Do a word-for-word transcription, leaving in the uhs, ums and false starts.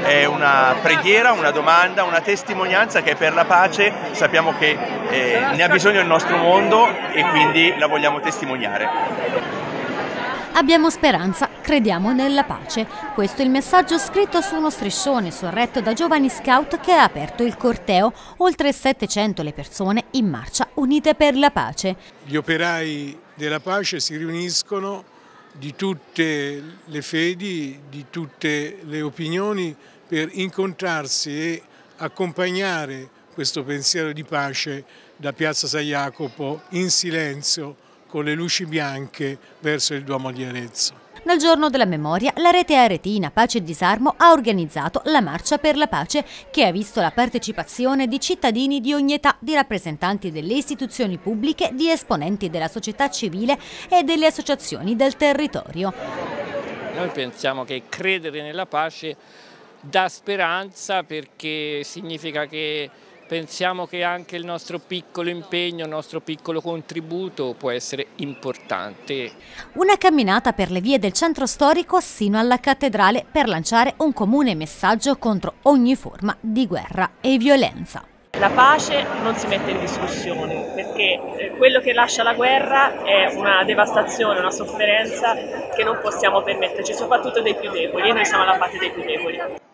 è una preghiera, una domanda, una testimonianza che è per la pace. Sappiamo che eh, ne ha bisogno il nostro mondo e quindi la vogliamo testimoniare. Abbiamo speranza, crediamo nella pace. Questo è il messaggio scritto su uno striscione sorretto da giovani scout che ha aperto il corteo. Oltre settecento le persone in marcia unite per la pace. Gli operai della pace si riuniscono di tutte le fedi, di tutte le opinioni per incontrarsi e accompagnare questo pensiero di pace da Piazza San Jacopo in silenzio con le luci bianche verso il Duomo di Arezzo. Nel giorno della memoria, la rete aretina Pace e Disarmo ha organizzato la Marcia per la Pace, che ha visto la partecipazione di cittadini di ogni età, di rappresentanti delle istituzioni pubbliche, di esponenti della società civile e delle associazioni del territorio. Noi pensiamo che credere nella pace dà speranza, perché significa che pensiamo che anche il nostro piccolo impegno, il nostro piccolo contributo può essere importante. Una camminata per le vie del centro storico sino alla cattedrale per lanciare un comune messaggio contro ogni forma di guerra e violenza. La pace non si mette in discussione, perché quello che lascia la guerra è una devastazione, una sofferenza che non possiamo permetterci, soprattutto dei più deboli, e noi siamo alla parte dei più deboli.